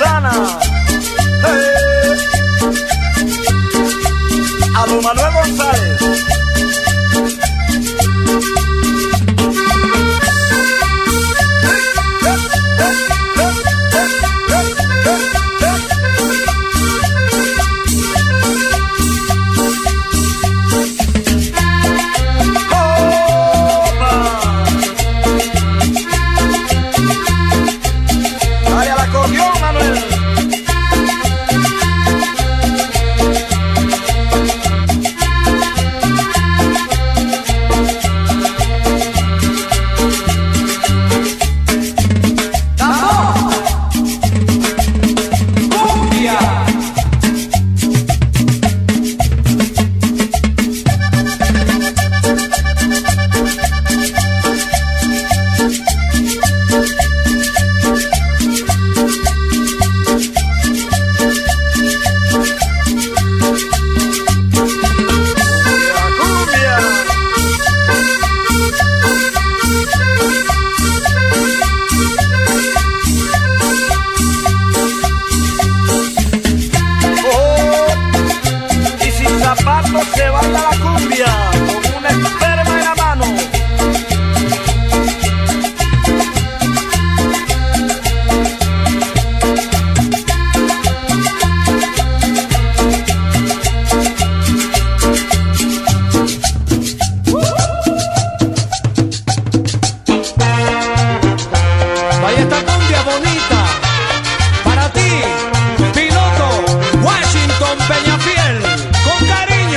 Rosana. A don Manuel González. Se baila la cumbia con una esperma en la mano. Vaya esta cumbia bonita para ti, piloto Washington Peñafiel, con cariño.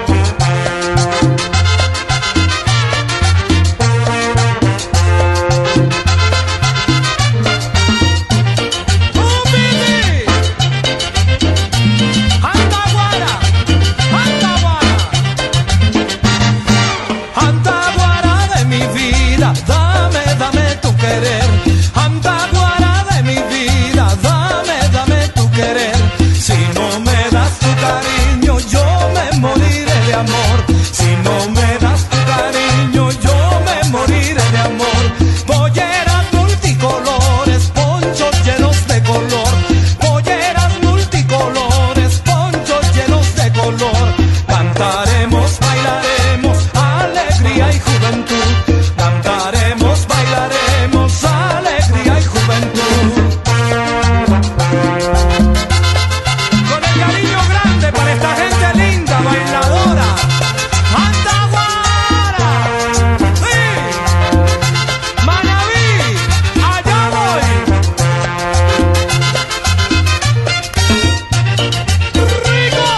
Dame tu querer, Antaguara de mi vida, dame tu querer. Si no me das tu cariño, yo me moriré de amor. Si no me das tu cariño, yo me moriré de amor. Polleras multicolores, ponchos llenos de color. Polleras multicolores, ponchos llenos de color. Cantaremos, bailaremos, alegría y juventud. Cantaremos, bailaremos, alegría y juventud. Con el cariño grande para esta gente linda, bailadora. Antaguara, sí. Manaví, allá voy. Rico,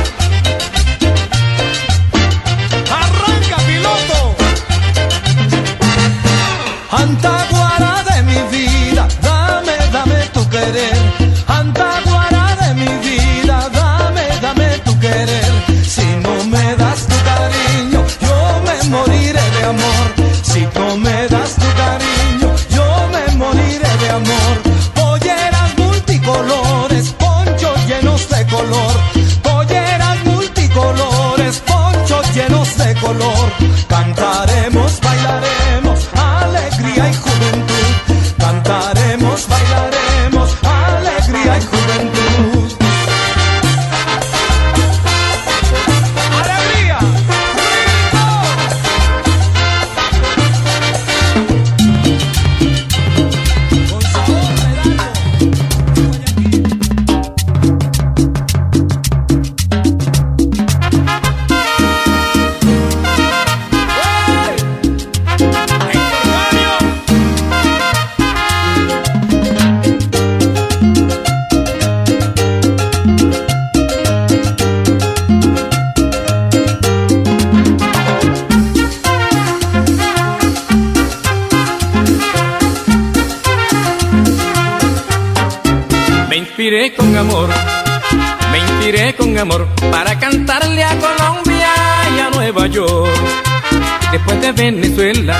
arranca, piloto. Antaguara de mi vida, dame tu querer. Antaguara de mi vida, dame tu querer. Si no me das tu cariño, yo me moriré de amor. Si no me das tu cariño, yo me moriré de amor. Polleras multicolores, ponchos llenos de color. Polleras multicolores, ponchos llenos de color. Cantaremos, bailaremos, alegría y juventud. Cantaremos, bailaremos, alegría y juventud. ¡Alegría! ¡Rico! Con sabor, me inspiré con amor para cantarle a Colombia y a Nueva York. Después de Venezuela,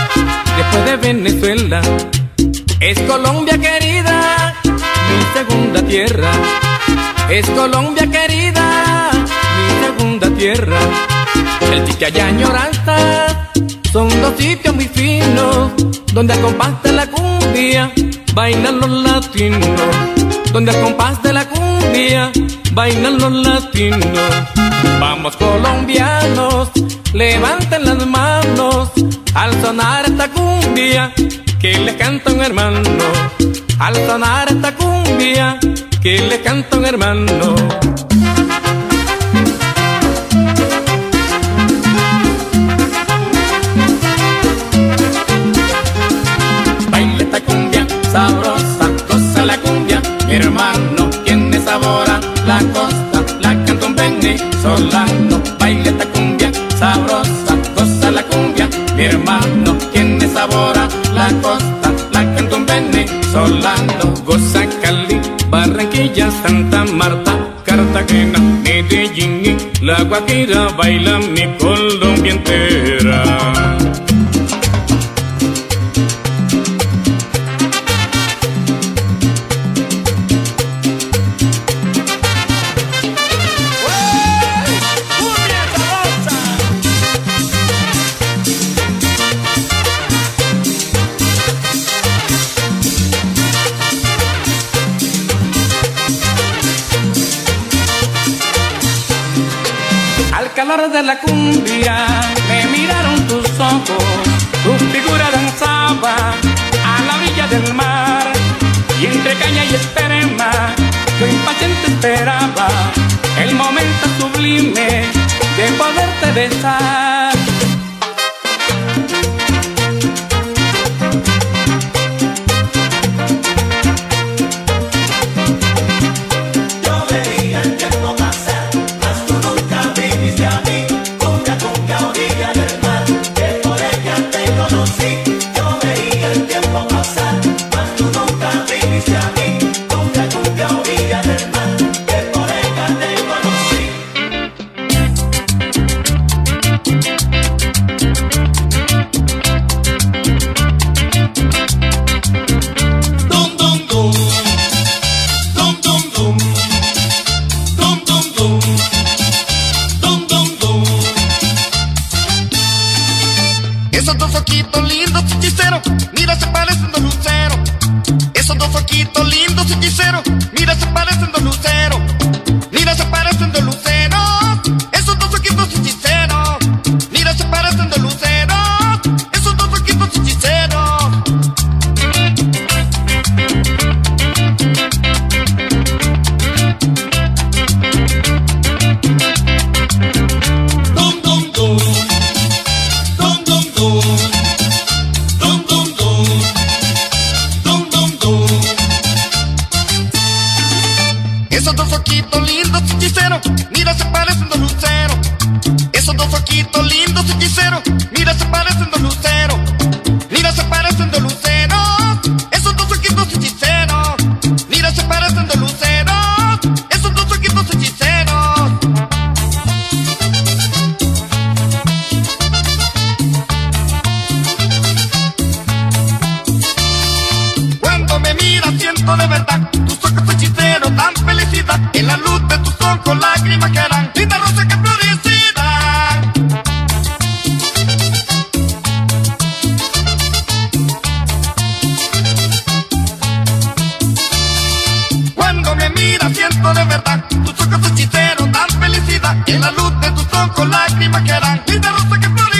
es Colombia querida, mi segunda tierra. Es Colombia querida, mi segunda tierra. El Chicha y Añoranza son dos sitios muy finos, donde al compás de la cumbia bailan los latinos. donde al compás de la cumbia bailan los latinos. Vamos colombianos, levanten las manos al sonar esta cumbia que le canta un hermano. Al sonar esta cumbia que le canta un hermano. Baila esta cumbia sabrosa, goza la cumbia, mi hermano, tiene sabor a la costa, la canta un venezolano. Baila esta cumbia sabrosa, goza la cumbia, mi hermano, tiene sabor a la costa, la canta un venezolano. Goza Cali, Barranquilla, Santa Marta, Cartagena, Medellín y La Guajira, baila mi Colombia entera. Al calor de la cumbia me miraron tus ojos, tu figura danzaba a la orilla del mar, y entre caña y esperma yo impaciente esperaba el momento sublime de poderte besar. Esos dos ojitos lindos, hechicero, mira se parecen dos luceros. Esos dos ojitos lindos, hechicero, mira se parecen dos luceros. Mira se parecen dos luceros. Esos dos ojitos hechiceros, mira se parecen dos luceros. Esos dos ojitos hechiceros. Dum dum dum. Dum dum dum. Dum dum dum. Dum dum dum. Esos dos ojitos lindos, hechicero, mira se parecen dos luceros. Esos dos ojitos lindos, hechicero, mira se parecen dos luceros. Mira se parecen dos luceros. Esos dos ojitos hechiceros, mira se parecen dos luceros. Esos dos ojitos hechiceros. Cuando me miras siento de verdad tus ojos hechiceros dan felicidad. En la luz de tus ojos lágrimas caerán, linda rosa que florecerá. Cuando me miras siento de verdad tus ojos hechiceros dan felicidad. En la luz de tus ojos lágrimas caerán, linda rosa que florecerá.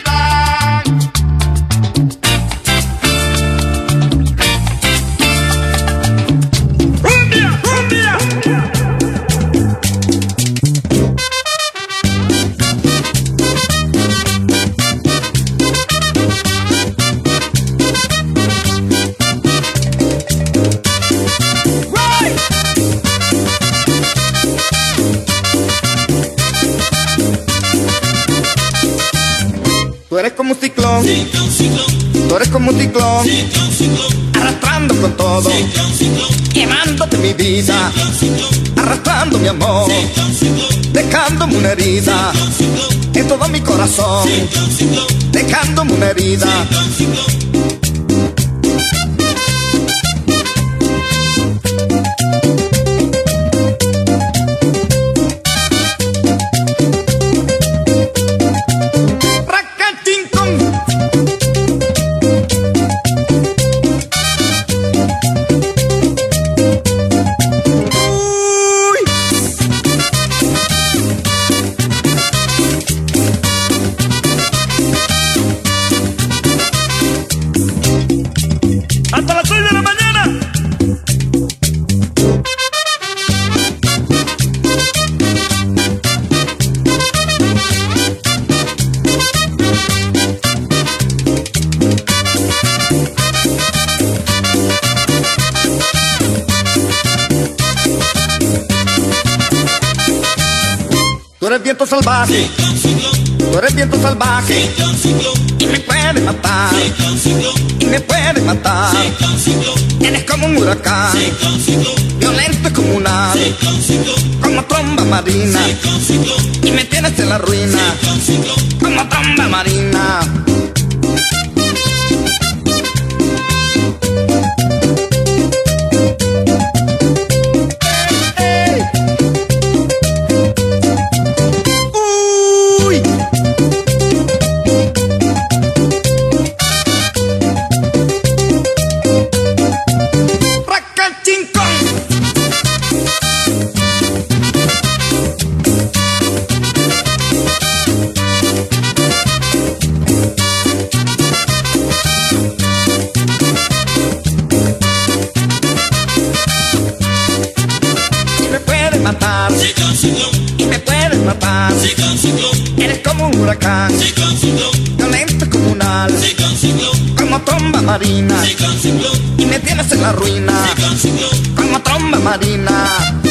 Tú eres como un ciclón, tú eres como un ciclón, arrastrando con todo, quemándote mi vida, arrastrando mi amor, dejándome una herida en todo mi corazón, dejándome una herida. eres viento salvaje, tú eres viento salvaje, y me puedes matar, y me puedes matar. Eres como un huracán, violento y comunal, como tromba marina, y me tienes en la ruina, como tromba marina. Y me puedes matar. Eres como un huracán, violento y comunal, como tromba marina, y me tienes en la ruina, como tromba marina.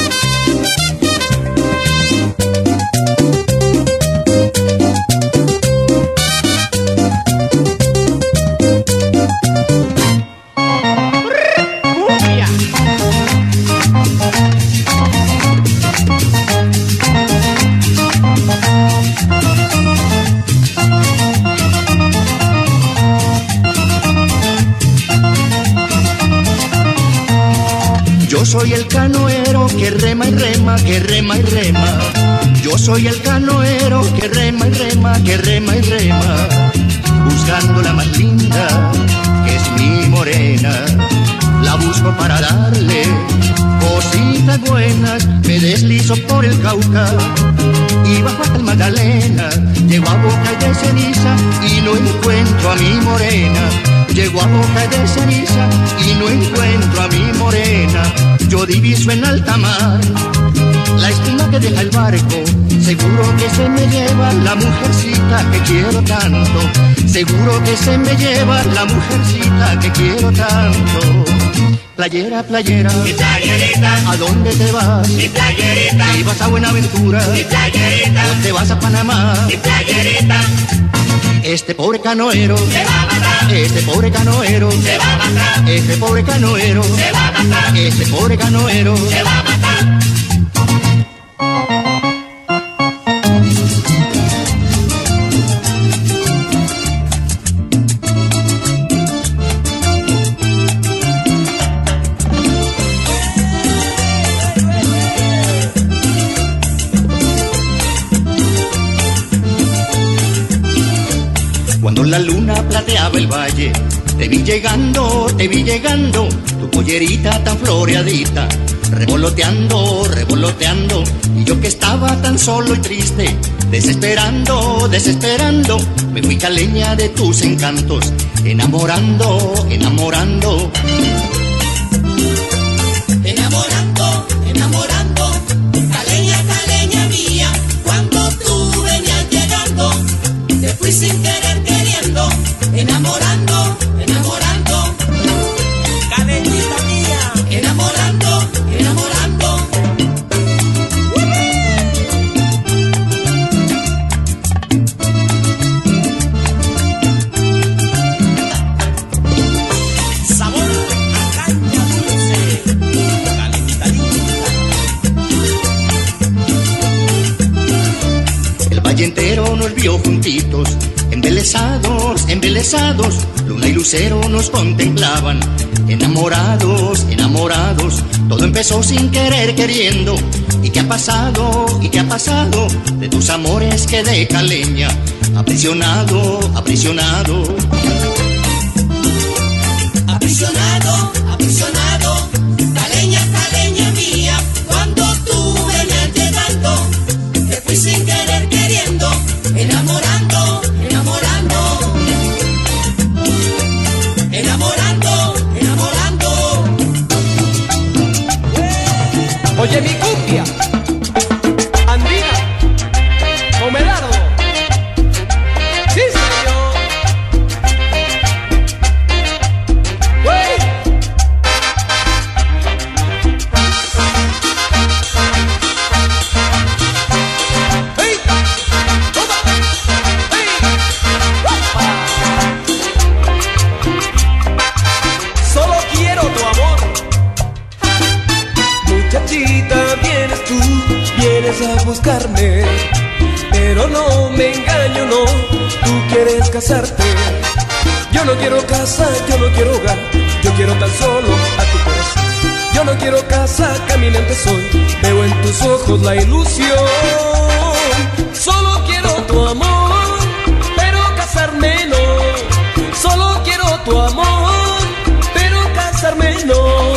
Yo soy el canoero que rema y rema, que rema y rema. Yo soy el canoero que rema y rema, que rema y rema. Buscando la más linda, que es mi morena. La busco para darle cositas buenas. Me deslizo por el Cauca y bajo hasta el Magdalena. Llego a Boca de Ceniza y no encuentro a mi morena. Llego a Boca de Ceniza y no encuentro a mi morena. Yo diviso en alta mar la espina que deja el barco. Seguro que se me lleva la mujercita que quiero tanto. Seguro que se me lleva la mujercita que quiero tanto. Playera, playera, mi playerita, ¿a dónde te vas? Mi playerita, si vas a Buenaventura, mi playerita, o te vas a Panamá. Mi playerita, este pobre canoero se va a matar. Este pobre canoero se va a matar. Este pobre canoero se va a matar. Este pobre canoero se va a matar. Cuando la luna plateaba el valle, te vi llegando, tu pollerita tan floreadita, revoloteando, revoloteando, y yo que estaba tan solo y triste, desesperando, desesperando, me fui caleña de tus encantos, enamorando, enamorando. Enamorando, enamorando, caleña, caleña mía, cuando tú venías llegando, te fui sin querer queriendo, enamorando, enamorando, Caleñita mía, enamorando, enamorando. sabor a caña dulce. Caleñita linda. El valle entero nos vio juntitos, embelesados, embelesados, luna y lucero nos contemplaban, enamorados, enamorados, todo empezó sin querer queriendo. ¿Y qué ha pasado? ¿Y qué ha pasado? De tus amores quedé caleña, aprisionado, aprisionado. Aprisionado, aprisionado, caleña, caleña mía, cuando tú venías llegando, te fui sin querer queriendo, enamorando, enamorando, enamorando, enamorando. Oye mi cumbia andina con Medardo. Sí señor. Güey. Hey. muchachita, vienes tú, vienes a buscarme. Pero no me engaño, no, tú quieres casarte. Yo no quiero casa, yo no quiero hogar, yo quiero tan solo a tu corazón. Yo no quiero casa, caminante soy, veo en tus ojos la ilusión. Solo quiero tu amor, pero casarme no. Solo quiero tu amor, pero casarme no.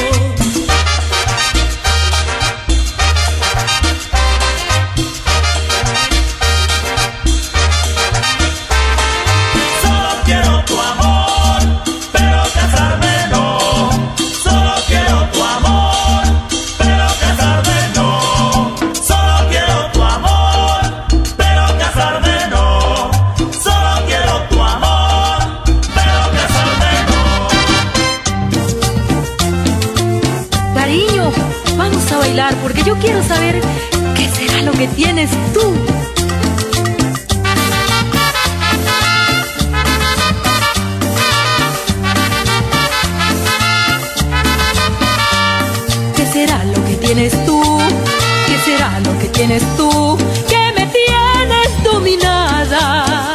Porque yo quiero saber qué será lo que tienes tú. ¿Qué será lo que tienes tú? ¿Qué será lo que tienes tú? Que me tienes dominada.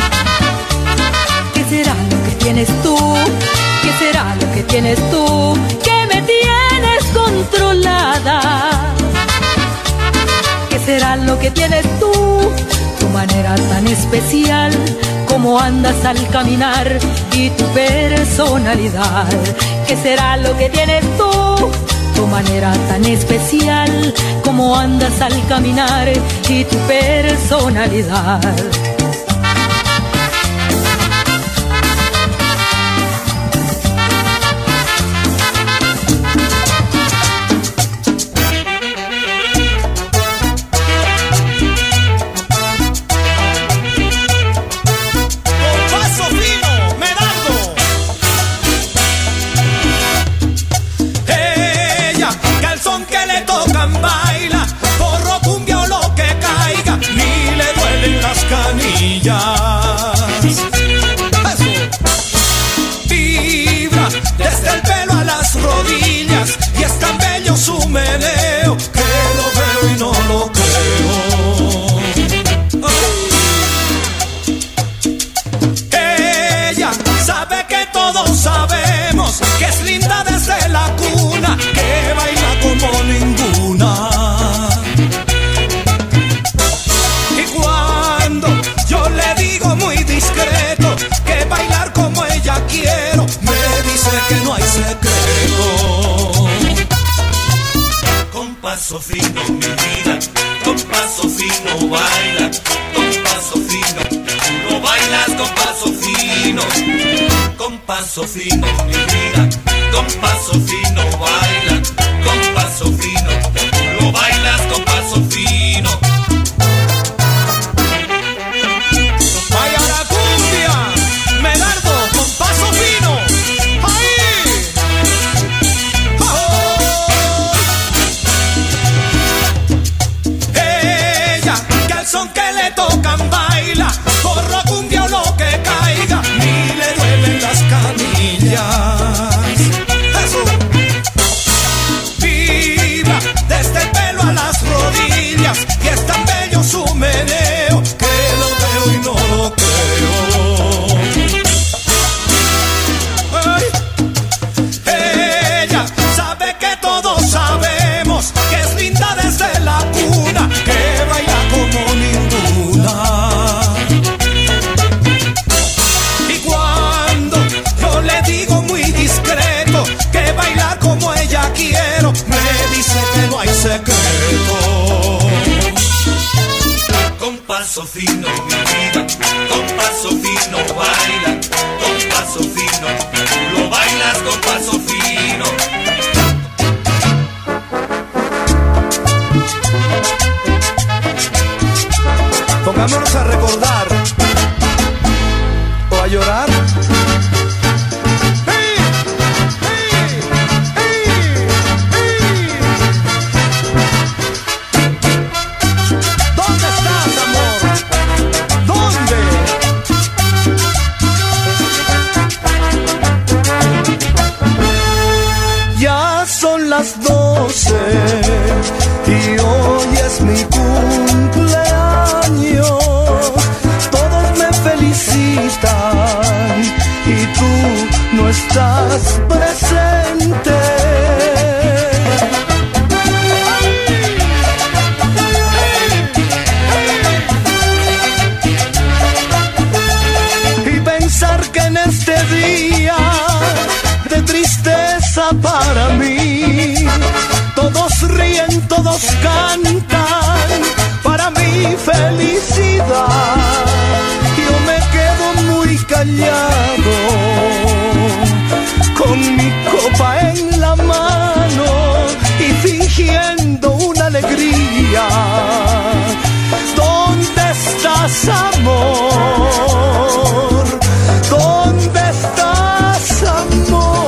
¿Qué será lo que tienes tú? ¿Qué será lo que tienes tú? Que me tienes controlada. ¿Qué será lo que tienes tú? Tu manera tan especial, como andas al caminar y tu personalidad. ¿Qué será lo que tienes tú? Tu manera tan especial, como andas al caminar y tu personalidad. Baila, porro, cumbia o lo que caiga, ni le duelen las canillas. Eso. Vibra desde el pelo a las rodillas y es tan bello su meneo que lo veo y no lo creo. Ella sabe que todos sabemos que es linda desde la cuna, que baila como ninguna. Y cuando yo le digo muy discreto que bailar como ella quiero, me dice que no hay secreto. Con paso fino, mi vida, con paso fino baila, con paso fino, tú lo bailas con paso fino. Con paso fino, mi vida, con paso fino baila, con paso fino, tú lo bailas con paso fino. Vaya la cumbia, Medardo, con paso fino. ¡Ahí! ¡Oh! Ella, que al son que le tocan baila, porro, cumbia o lo que caiga, ni le duelen las canillas. Eso. Vibra desde el pelo a las rodillas y es tan bello su meneo que lo veo y no lo creo. Ay. Ella sabe que todos sabemos que es linda desde la cuna, que baila como ninguna. Y cuando yo le digo muy discreto que bailar como ella quiero, me dice que no hay secreto. Con paso fino, mi vida, con paso fino baila, con paso fino, tú lo bailas con paso fino. Pongámonos a recordar o a llorar. ¡Hey! ¡Hey! ¡Hey! ¡Hey! ¿Dónde estás, amor? ¿Dónde? Ya son las 12 todos cantan para mi felicidad. Yo me quedo muy callado con mi copa en la mano y fingiendo una alegría. ¿Dónde estás, amor? ¿Dónde estás, amor?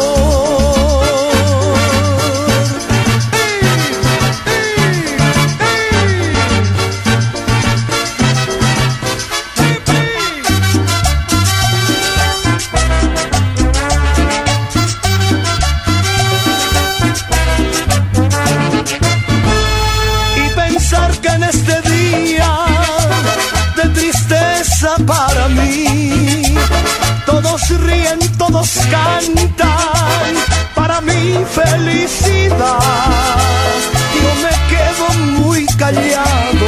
Para mí, todos ríen, todos cantan para mi felicidad. Yo me quedo muy callado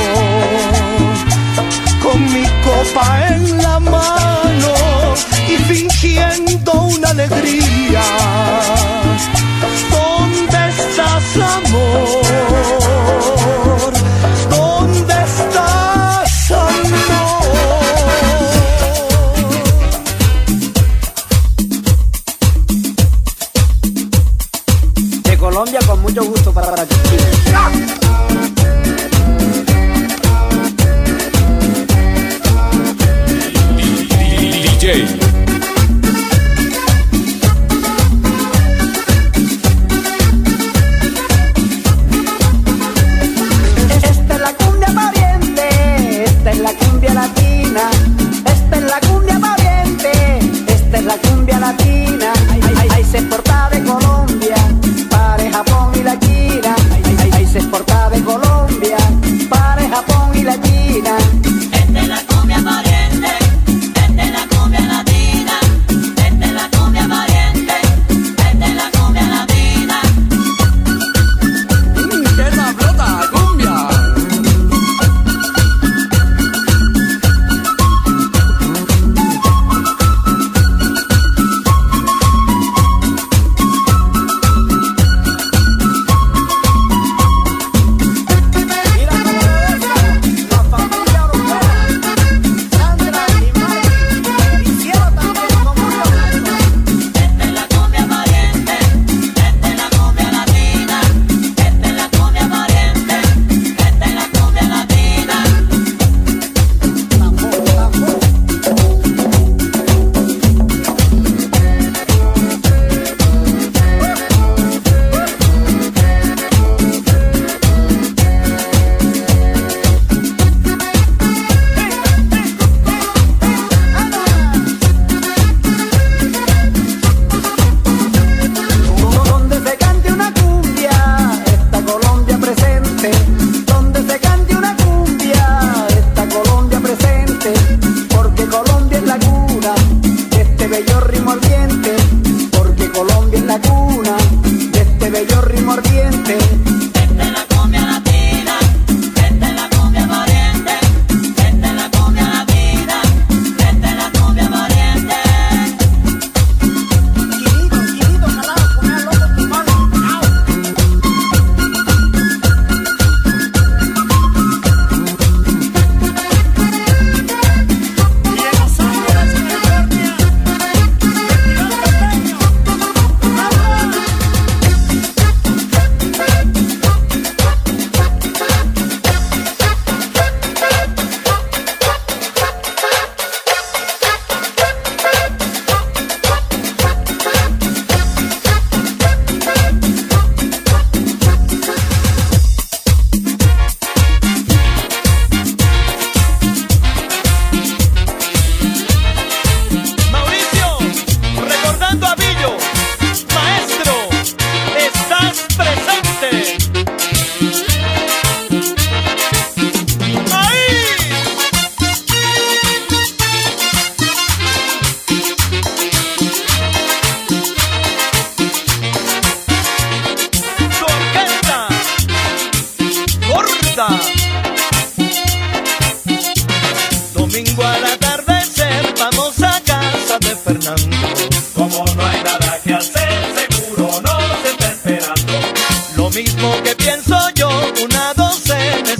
con mi copa en la mano y fingiendo una alegría. ¿Dónde estás, amor? ¿Dónde estás, amor? Colombia con mucho gusto para ti. DJ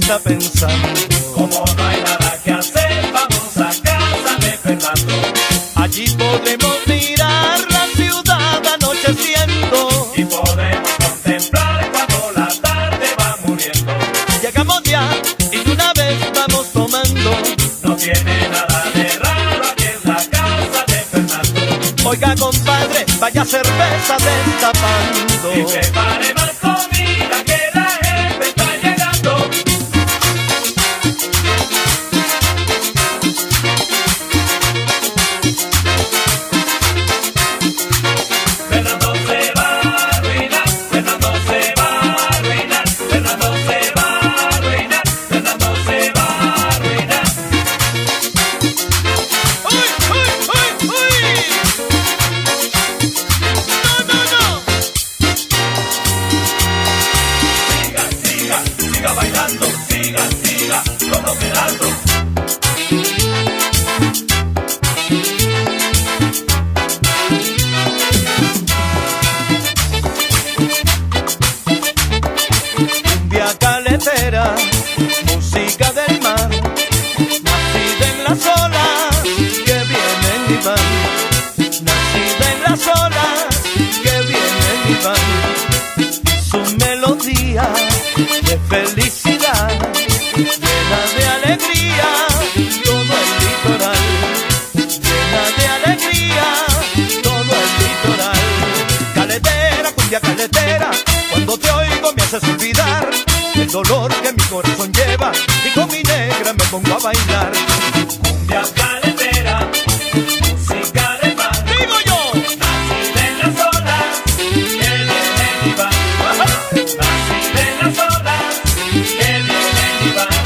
está pensando. Como no hay nada que hacer, vamos a casa de Fernando. Allí podemos mirar la ciudad anocheciendo Y podemos contemplar cuando la tarde va muriendo. Llegamos ya y de una vez vamos tomando. No tiene nada de raro, aquí es la casa de Fernando. Oiga compadre, vaya cerveza destapando. Y prepare más comida que la gente está llegando. Fernando se va a arruinar, Fernando se va a arruinar, Fernando se va a arruinar, Fernando se va a arruinar. ¡Uy, uy, uy, uy! ¡No, no, no! Siga, siga, siga bailando, siga, siga, como Gerardo. Cumbia caletera, música del mar, nacida en las olas que vienen y van, nacida en las olas que vienen y van. Su melodía de felicidad, llena de alegría, todo el litoral, llena de alegría, todo el litoral. Caletera, cumbia caletera, cuando te oigo me haces olvidar el dolor que mi corazón lleva y con mi negra me pongo a bailar. Cumbia caletera, música del mar. ¡Digo yo! Nacida en las olas que vienen y van. Nacida en las olas que vienen y van.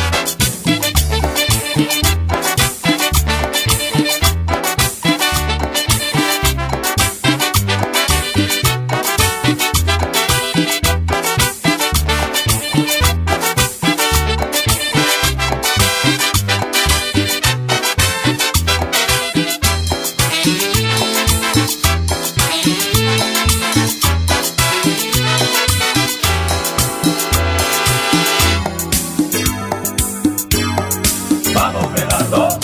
Vamos, Fernando.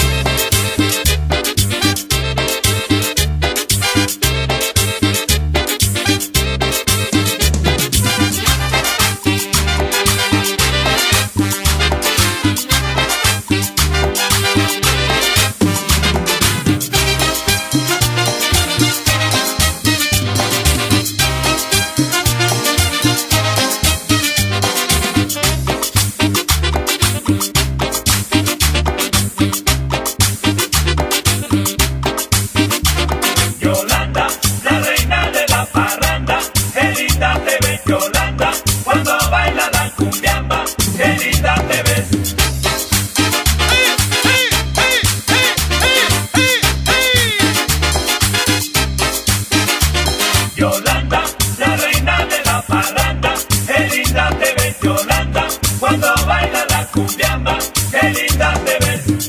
Yolanda, la reina de la parranda, qué linda te ves, Yolanda, cuando baila la cumbiamba, qué linda te ves. Yolanda, la reina de la parranda, qué linda te ves, Yolanda, cuando baila la cumbiamba, qué linda te ves.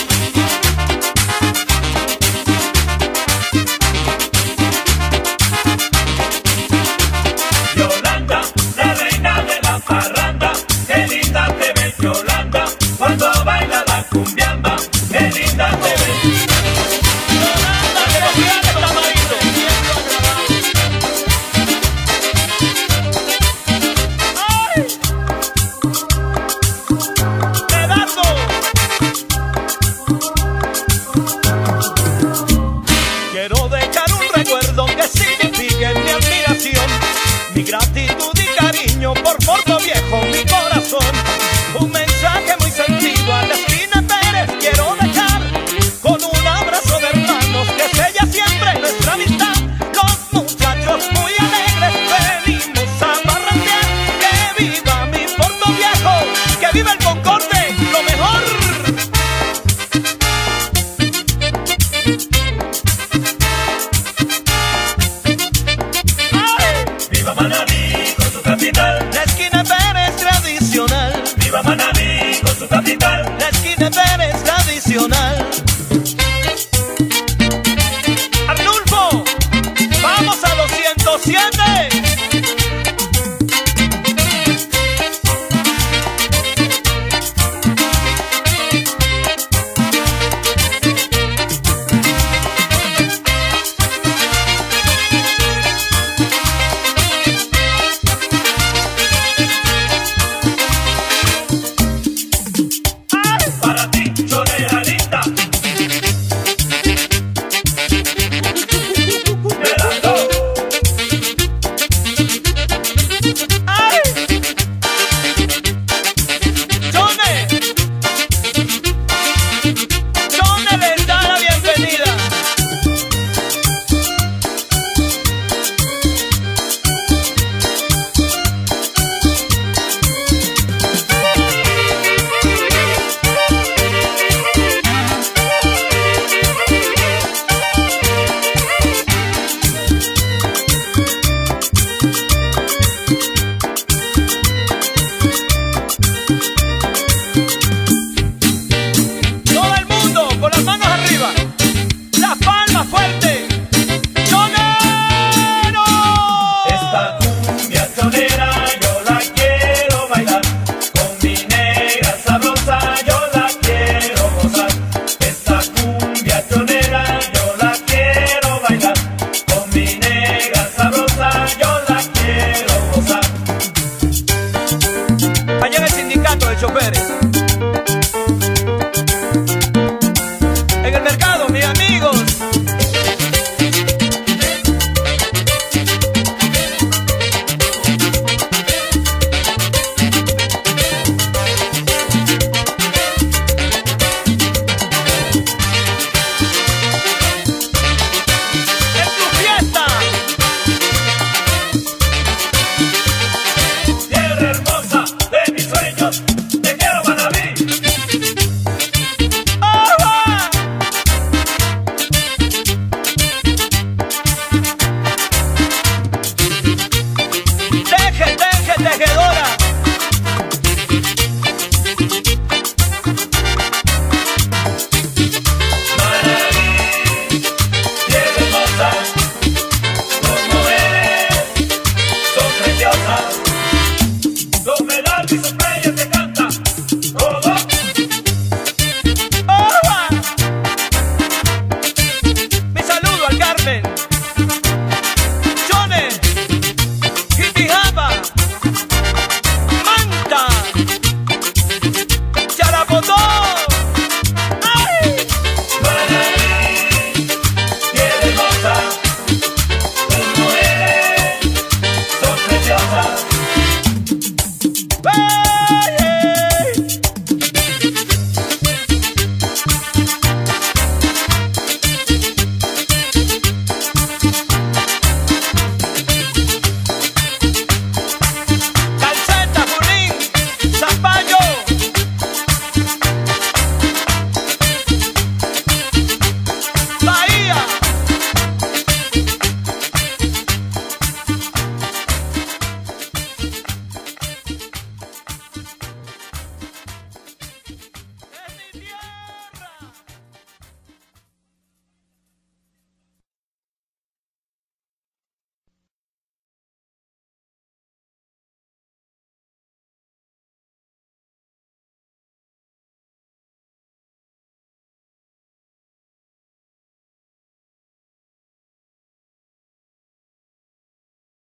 Yolanda, la reina de la parranda, qué linda te ves, Yolanda, cuando baila la cumbiamba, qué linda te ves. Yolanda, que lo quiere el tamarito. ¡Ay! ¡Pedazo! Quiero dejar un recuerdo que signifique mi admiración, mi gratitud y cariño por Puerto Viejo, mi corazón. Un mensaje muy sentido a la Espina Pérez quiero dejar, con un abrazo de hermanos que sella siempre nuestra amistad. Los muchachos muy alegres venimos a parrandear. Que viva mi Puerto Viejo, que viva el Concorde, lo mejor. ¡Ay! Viva Manabí con su capital, La Esquina Pérez tradicional, viva Manabí con su capital. la Esquina Pérez tradicional. Arnulfo, vamos a los 107. Todo el mundo con las manos arriba, las palmas fuerte. ¡Chonero! Esta cumbia chonera yo la quiero bailar, con mi negra sabrosa yo la quiero gozar. Esta cumbia chonera yo la quiero bailar, con mi negra sabrosa yo la quiero gozar. Allá en el sindicato de choferes.